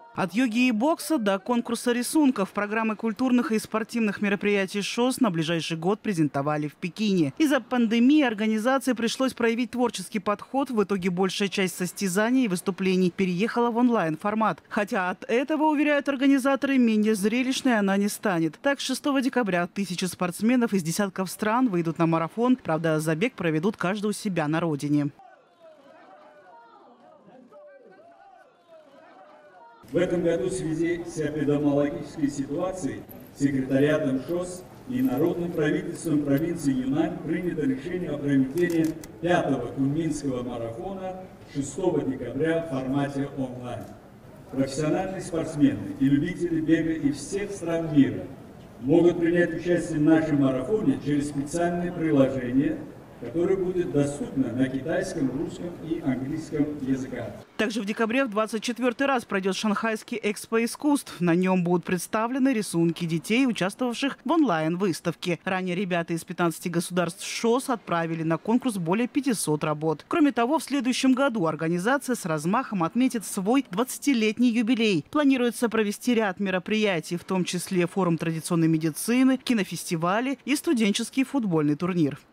От йоги и бокса до конкурса рисунков программы культурных и спортивных мероприятий ШОС на ближайший год презентовали в Пекине. Из-за пандемии организации пришлось проявить творческий подход. В итоге большая часть состязаний и выступлений переехала в онлайн-формат. Хотя от этого, уверяют организаторы, менее зрелищной она не станет. Так, 6 декабря тысячи спортсменов из десятков стран выйдут на марафон. Правда, забег проведут каждый у себя на родине. В этом году в связи с эпидемиологической ситуацией секретариатом ШОС и Народным правительством провинции Юннань принято решение о проведении 5-го куньминского марафона 6 декабря в формате онлайн. Профессиональные спортсмены и любители бега из всех стран мира могут принять участие в нашем марафоне через специальное приложение, которое будет доступно на китайском, русском и английском языках. Также в декабре в 24-й раз пройдет Шанхайский экспо искусств. На нем будут представлены рисунки детей, участвовавших в онлайн-выставке. Ранее ребята из 15 государств ШОС отправили на конкурс более 500 работ. Кроме того, в следующем году организация с размахом отметит свой 20-летний юбилей. Планируется провести ряд мероприятий, в том числе форум традиционной медицины, кинофестивали и студенческий футбольный турнир.